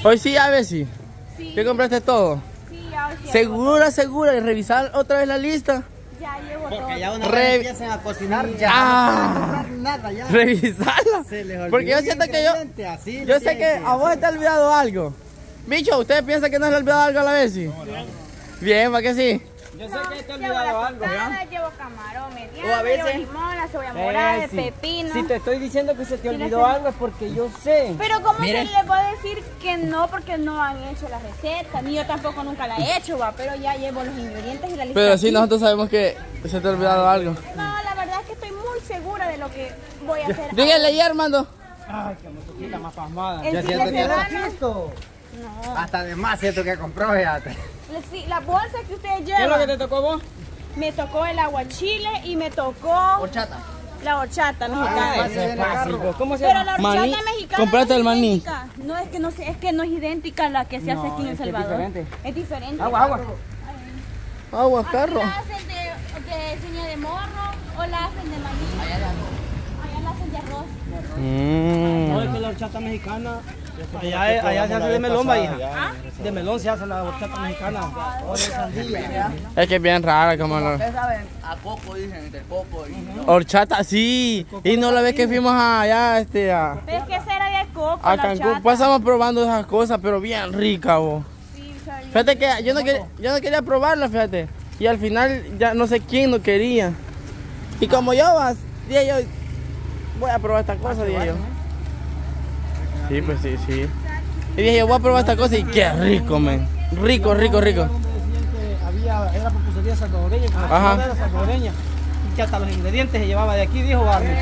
Hoy sí, a ver si. Sí. ¿Qué compraste todo? Sí, ya hoy sí. Segura, y revisar otra vez la lista. Ya llevo todo. Porque ya una vez empiezan a cocinar, ya no pueden comprar nada ya. Revisarla. Se les olvidó Porque yo un siento que ingrediente, así yo sé que a vos te ha olvidado algo. Bicho, ¿usted piensa que no se le ha olvidado algo a la vez? Bien, ¿para qué sí? Yo sé que te he Llevo olvidado la algo, tostada, ¿verdad? llevo camarón mediano, O a veces- llevo limón, la cebolla morada, el Sí. pepino. Si te estoy diciendo que se te Sí, olvidó la sé. algo es porque yo sé. Pero ¿cómo Mire. se le puede decir que no? Porque no han hecho la receta, ni yo tampoco nunca la he hecho, va, pero ya llevo los ingredientes y la lista. Pero sí, aquí. nosotros sabemos que se te ha olvidado algo. No, la verdad es que estoy muy segura de lo que voy a hacer. Dígale ahí, Armando. Ay, que motoquita más pasmada. El Ya chile siento que serrano. Esto. No. Hasta de más siento que compró, fíjate. Sí, la bolsa que ustedes ¿Qué es lo que llevan. te tocó a vos? Me tocó el aguachile y me tocó Horchata. la horchata Ah, mexicana. eso es fácil. ¿Vos ¿Cómo se Pero llama? la horchata Maní. mexicana Comprate no es el maní. idéntica. No es que no sé, es que no es idéntica a la que se hace aquí en El es que es Salvador. diferente. Es diferente. Agua, agua. Agua, Aquí carro. la hacen de ciña de morro o la hacen de maní. Allá la hacen de arroz. No, es que la horchata mexicana, allá se hace de melón, va, hija. De melón se hace la horchata mexicana. O de sandía. Es que es bien rara como la... saben, a coco dicen, de coco y... Horchata, sí. Y no la vez que fuimos allá, a Pero es que esa era de coco, a la Cancún, horchata. pasamos probando esas cosas, pero bien rica, vos. Sí, sabía. Fíjate que yo no quería probarla, fíjate. Y al final ya no sé quién no quería. Y como yo dije yo, voy a probar esta cosa, dije yo. Sí, pues sí, sí. Y dije yo, voy a probar esta cosa y qué rico, men. Rico, rico, rico. Era pupusería salvadoreña, como la Ajá. ciudad era salvadoreña. Y que hasta los ingredientes se llevaba de aquí, dijo Barney.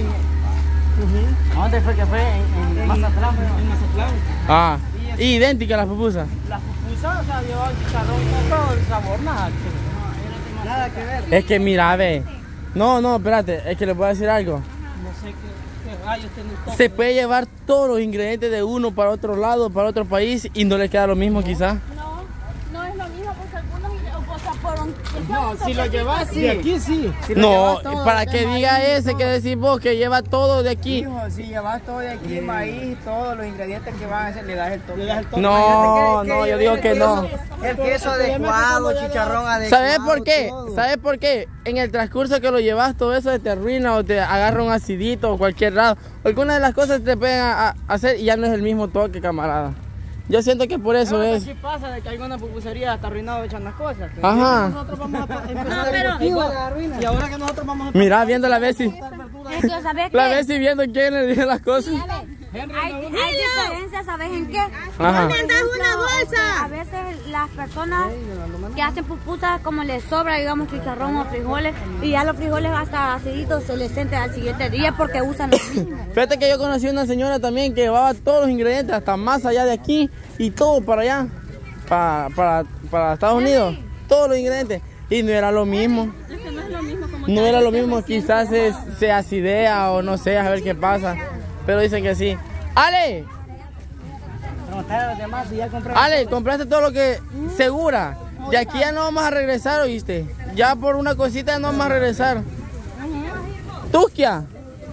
¿A dónde fue que fue? En Mazatlán. En Mazatlán. Ah, idéntica a las pupusas. Las pupusas, o sea, llevaban chicharrón, todo el sabor, nada. Nada que ver. Es que mira, ve. No, espérate, es que les voy a decir algo. No sé qué rayos tiene el toque. Se puede llevar todos los ingredientes de uno para otro lado, para otro país y no le queda lo mismo quizás. No es lo mismo, pues algunos, o sea, por un... No, si lo llevas, sí. De aquí sí. Si lo No, llevas todo para de que maíz, diga ese que decís vos, que lleva todo de aquí. Hijo, si llevas todo de aquí, maíz, todos los ingredientes que van a hacer, le das el toque. Le das el toque. No, no, yo digo que no. El queso adecuado, chicharrón adecuado. ¿Sabes por qué? todo. ¿Sabes por qué? En el transcurso que lo llevas todo eso te arruina o te agarra un acidito o cualquier lado. Algunas de las cosas te pueden hacer y ya no es el mismo toque, camarada. Yo siento que por eso es. Así pasa de que alguna pupusería está arruinado echan las cosas. Pero Ajá. nosotros vamos a empezar No, a pero- y ahora que nosotros vamos a Mira, viendo la Bessie. Es que, ¿sabes La qué? Bessie viendo quién le dice las cosas. Hay diferencias, ¿sabes en qué? Ajá. una bolsa! A veces las personas que hacen pupusas como les sobra, digamos, chicharrón o frijoles, y ya los frijoles hasta aciditos se les sienten al siguiente día porque usan los mismos. Fíjate que yo conocí una señora también que llevaba todos los ingredientes, hasta más allá de aquí y todo para allá, para Estados Unidos, todos los ingredientes. Y no era lo mismo. No era lo mismo, quizás se acidea o no sé, a ver qué pasa. Pero dicen que sí. ¡Ale! preguntar a los demás si ya compraron. Ale, compraste todo lo que... Segura. De aquí ya no vamos a regresar, ¿oíste? Ya por una cosita no vamos a regresar. ¿Tusquia?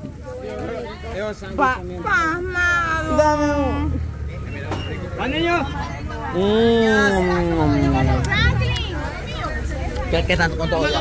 Pasmado. Dame un... ¿Va, niño? ¿Qué tanto con todo?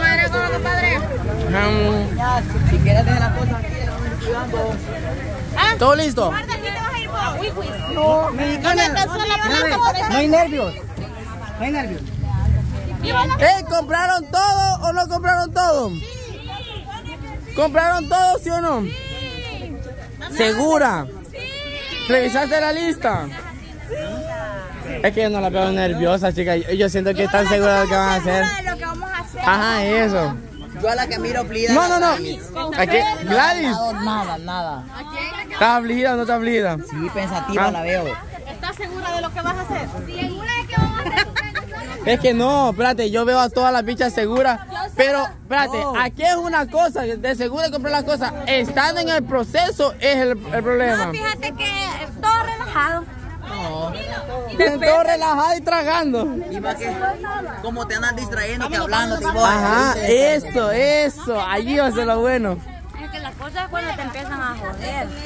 Si quieres dejar las cosas aquí, ¿Todo listo? no, mexicana. No hay nervios. No hay nervios. ¿Compraron todo o no compraron todo? ¿Compraron todo, sí o no? ¿Segura? ¿Revisaste la lista? Es que yo no la veo nerviosa, chica. Yo siento que están seguras de lo que van a hacer. Ajá, eso. Yo a la que miro afligida. No. Aquí, Gladys. Nada. ¿Estás afligida o no estás afligida? Sí, pensativa la veo. ¿Estás segura de lo que vas a hacer? ¿Segura de que vamos a hacer? Es que no, espérate, yo veo a todas las bichas seguras. Pero, espérate, aquí es una cosa, de seguro de comprar las cosas. Estando en el proceso es el problema. No, fíjate que todo relajado. Todo relajado y tragando. Y más que, como te andan distrayendo, que hablando, tipo, Ajá, eso, allí va a ser lo bueno. Es que las cosas cuando te empiezan a joder.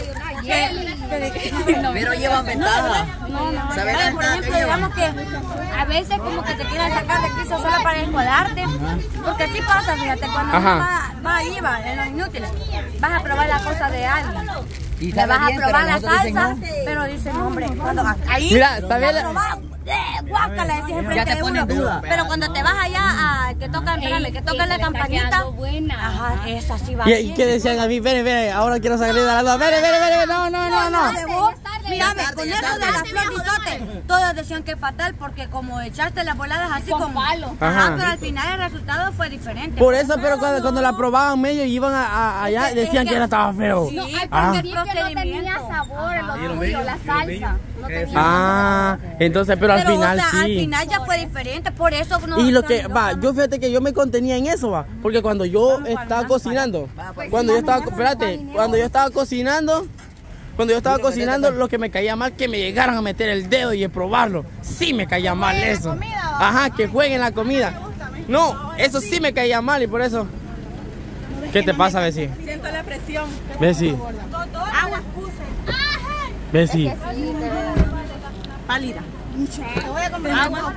Pero llevan ventaja. No. Por ejemplo, digamos que a veces como que te quieren sacar de quiso solo para escuadrarte. Porque así pasa, fíjate, cuando uno va ahí, en los inútiles, vas a probar la cosa de alguien. Le vas a probar la salsa, pero dicen, hombre, cuando ahí mira, está bien. Guácala, decís enfrente de uno. Pero cuando te vas allá a que tocan, espérame, que tocan la campanita, ajá, esa sí va. ¿Y qué decían a mí? Ven, ahora quiero salir de la duda. Ven, no. Mírame, con eso de la flor de isote, todos decían que es fatal porque como echaste las voladas así con palo. Ajá, pero al final el resultado fue diferente. Por eso, pero cuando la probaban medio y iban allá, decían que era estaba feo. Sí, porque el procedimiento no tenía sabor, lo tuyo, la salsa. Entonces, pero al final o sea, sí. Al final ya fue diferente, por eso no. Y lo que va, yo fíjate que yo me contenía en eso, va, porque cuando yo estaba cocinando, cuando yo estaba cocinando, lo que me caía mal que me llegaran a meter el dedo y a probarlo, sí me caía mal eso. Ajá, que jueguen la comida. No, eso sí me caía mal y por eso. ¿Qué te pasa, Bessie? Siento la presión. Bessie. Agua puse. Bessie. Pálida. Te voy a comprar agua.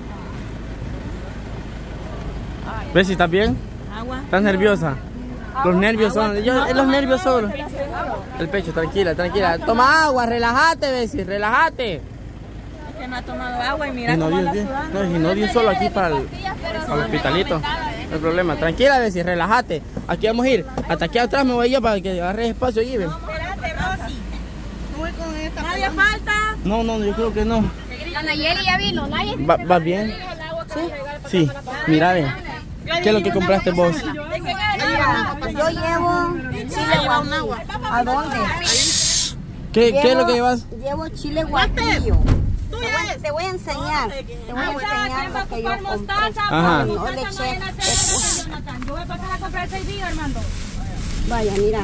Bessie, ¿estás bien? Agua. ¿Estás nerviosa? Los nervios son, los nervios solo. El pecho, tranquila. Toma agua, relájate, Bessie, relájate. Es que no ha tomado agua y mira cómo anda sudando. No, de un solo aquí para el hospitalito. No hay problema. Tranquila, Bessie, relájate. Aquí vamos a ir. Hasta aquí atrás me voy yo para que agarre espacio allí, ven. Espérate, Rosy. Voy con esta. ¿Nadie falta? No, yo creo que no. La Nayeli ya vino, Nayeli. ¿Va bien? Sí. Mira, ven. ¿Qué es lo que compraste vos? Yo llevo chile guajillo. ¿A dónde? ¿Qué es lo que llevas? Llevo chile guajillo. Te voy a enseñar. Lo que yo compré. Ajá. No le eché. Yo voy a pasar a comprar 6 días, Armando. Vaya, mira.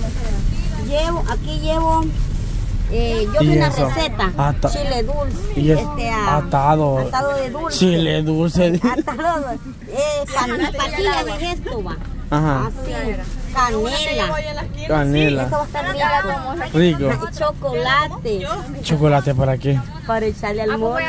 Aquí llevo. Yo vi una receta, chile dulce, y es atado de dulce, chile dulce, atado, pasilla de esto va, así, canela, esto va a estar rico, chocolate, ¿para qué? Para echarle al mole,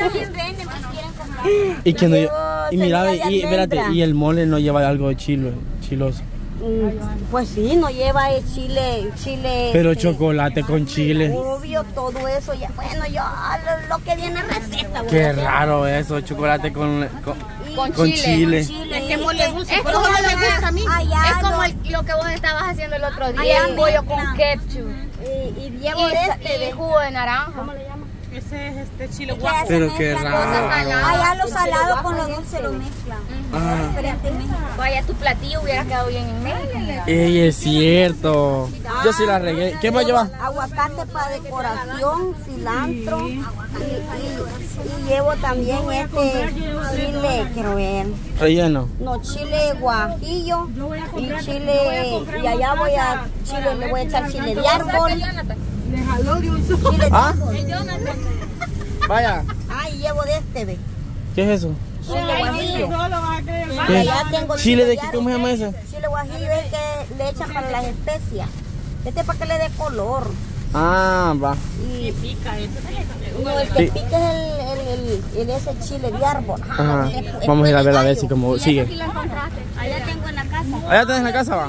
y que no, y mira, y espérate, y el mole no lleva algo de chiloso. Pues sí, no lleva chile. Pero chocolate con chile. Obvio, todo eso. Ya, bueno, yo lo que viene receta. Qué raro eso, chocolate con chile. Es que mole dulce. Es como me gusta a mí. Es como lo que vos estabas haciendo el otro día. El pollo con ketchup. Y llevo de jugo de naranja. ¿Cómo le llaman? Ese es chile guapo. Pero qué raro. Allá lo salado con lo dulce lo mezclan. Diferentemente. Vaya, tu platillo hubiera quedado bien en medio. Ey, es cierto. Yo sí la regué. ¿Qué más lleva? Aguacate para decoración, cilantro. Y llevo también chile, quiero ver. Relleno. No, chile guajillo y chile. Y allá le voy a echar chile de árbol. Chile de árbol. Vaya. Y llevo de ve. ¿Qué es eso? Chile guajillo. ¿Qué? ¿Chile de qué? ¿Cómo se llama eso? Chile guajillo es que le echan para las especias. Es para que le dé color. Va. Y pica eso. No, el que pica es ese chile de árbol. Vamos a ir a ver si como sigue. Allá tengo en la casa. ¿Allá tenés en la casa? Va.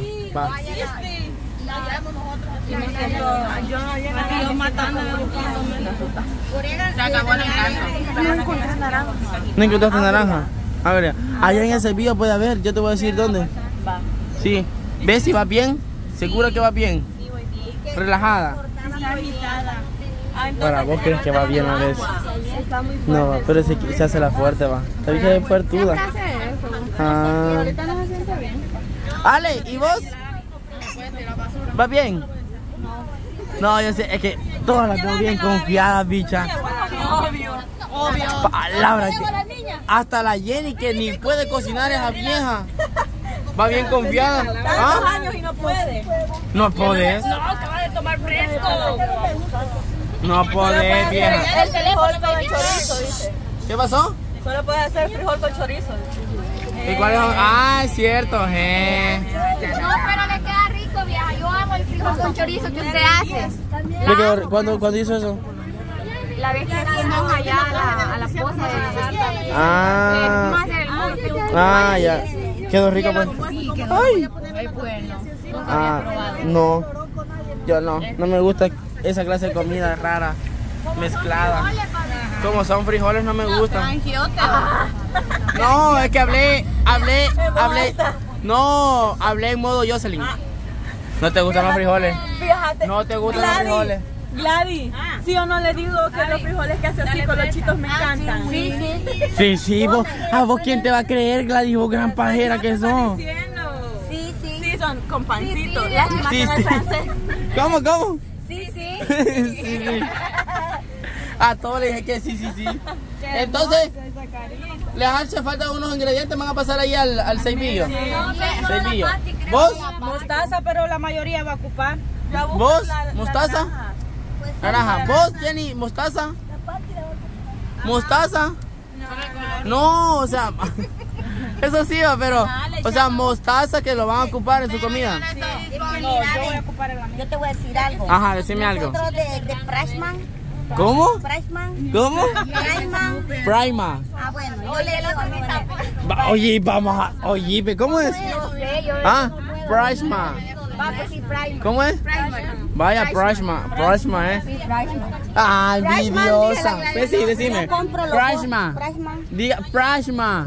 Yo matándome buscándome. Se acabó la naranja. No encontré naranja. ¿No encontraste naranja? A ver, allá en ese video puede haber, yo te voy a decir dónde. Sí. ¿Ves si va bien? ¿Segura que va bien? Relajada. Para vos crees que va bien a veces. No, pero se hace la fuerte, va. Está bien fuertuda. Ahorita no se siente bien. Ale, ¿y vos? ¿Va bien? No, yo sé, es que todas las tengo bien confiadas, bicha. Obvio. Palabra que hasta la Jenny que ni puede cocinar esa vieja. Va bien confiada. ¿Ah? Años y no puede. No podés. No, acaba de tomar fresco. No podés, vieja. El frijol con chorizo, dice. ¿Qué pasó? Solo puede hacer frijol con chorizo. ¿Y cuál es? Es cierto, No, pero le queda rico, vieja. yo amo el frijol con chorizo que usted hace. ¿Cuándo hizo eso? La vez que fuimos allá a la poza de ya. Quedó rico, pues. Ay. No. Yo no me gusta esa clase de comida rara, mezclada. Como son frijoles no me gustan. No, es que hablé. No, hablé en modo Jocelyn. ¿No te gustan los frijoles? Fíjate. ¿No te gustan los frijoles? Gladys, ¿sí o no le digo que los frijoles que hace así con los chitos me encantan? Sí, vos. ¿Vos quién te va a creer, Gladys? Vos gran pajera que sos. Sí, son con pancito. Sí. ¿Cómo? Sí. A todos les dije que sí. Entonces, les hace falta unos ingredientes, van a pasar ahí al ceibillo. ¿Vos? Mostaza, pero la mayoría va a ocupar. ¿Vos? ¿Mostaza? Naranja. ¿Vos, Jenny? ¿Mostaza? ¿Mostaza? No, o sea, eso sí va, pero, o sea, mostaza que lo van a ocupar en su comida. Yo te voy a decir algo. Ajá, decime algo. Nosotros de Prashman. ¿Cómo? ¿Cómo? Prima. Bueno, yo le digo Oye, ¿cómo es? Prashman. ¿Cómo es? Vaya, Prashman, envidiosa. Pues sí, decime. Prashman. Diga, Prashman.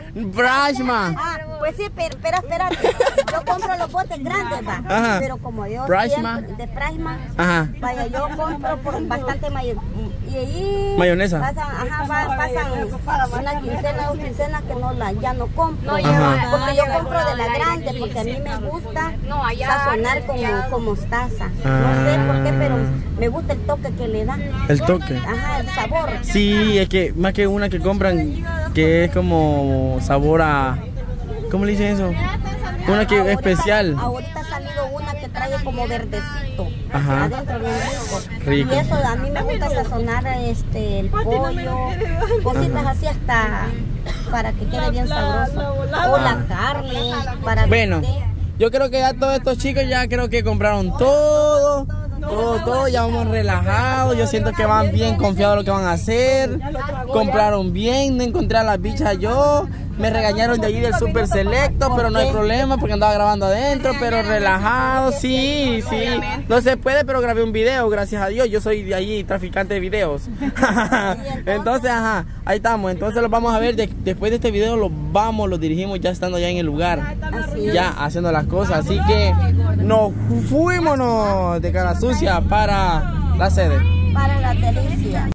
Pues sí, pero espérate. Yo compro los botes grandes, va. Ajá. Pero como yo Prashman. de Prashman, Ajá. vaya, yo compro por bastante mayonesa. Pasan una quincena, 2 quincenas que ya no compro. Porque yo compro de la grande, porque a mí me gusta sazonar con mostaza. No sé por qué, pero me gusta el toque que le da. ¿El toque? Ajá, el sabor. Sí, es que más que una que compran que es como sabor a... ¿Cómo le dicen eso? Una que es especial. Ahorita ha salido una que trae como verdecito. Ajá. Adentro bien rico. Y eso a mí me gusta sazonar el pollo, cositas así hasta para que quede bien sabroso. O la carne para bueno, yo creo que ya todos estos chicos ya creo que compraron todo, ya vamos relajados. Yo siento que van bien confiados en lo que van a hacer. Compraron bien, no encontré a las bichas yo. Me regañaron de allí del Super Selecto, pero no hay problema porque andaba grabando adentro, pero relajado, sí. No se puede, pero grabé un video, gracias a Dios. Yo soy de allí, traficante de videos. Entonces, ahí estamos. Entonces los vamos a ver, después de este video los dirigimos ya estando ya en el lugar, ya haciendo las cosas. Así que nos fuímonos de cara sucia para la sede. Para la delicia.